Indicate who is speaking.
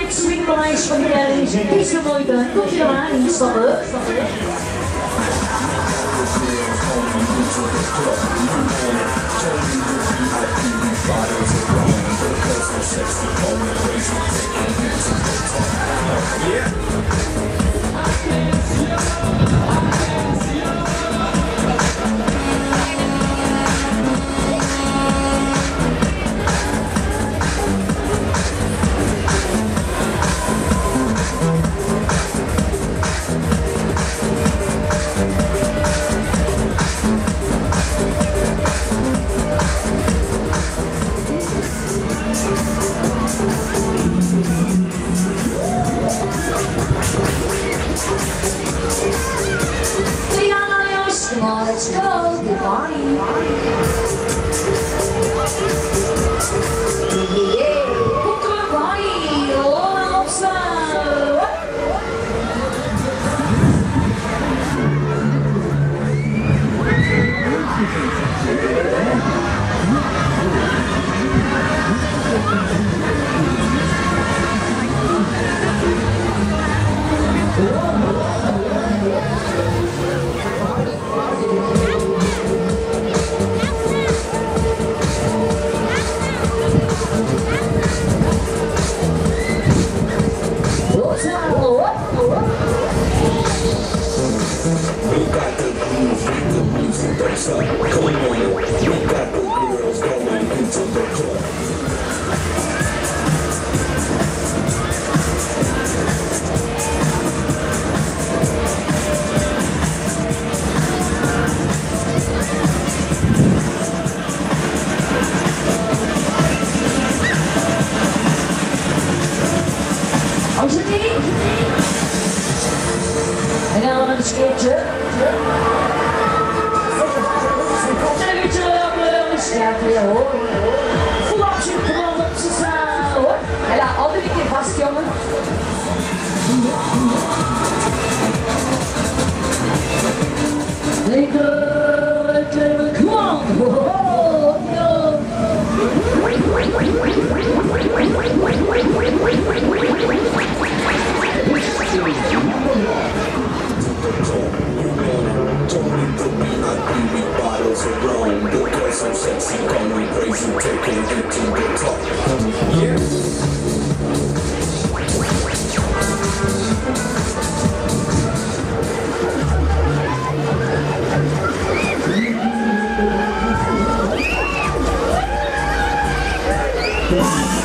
Speaker 1: Xtremerides van de reis. Is er mooi bij. Komt je eraan instappen? Let's go, goodbye. Yeah, Popcornparty, all outside. Als het niet. En dan met een scheertje. En een beetje op een scherpje hoor. Voel actie, gewoon op z'n staan hoor. En laat altijd een keer vast jongen. Lekker, come on.
Speaker 2: Because I'm sexy, going crazy, taking it to the top. Yeah.
Speaker 1: Yeah.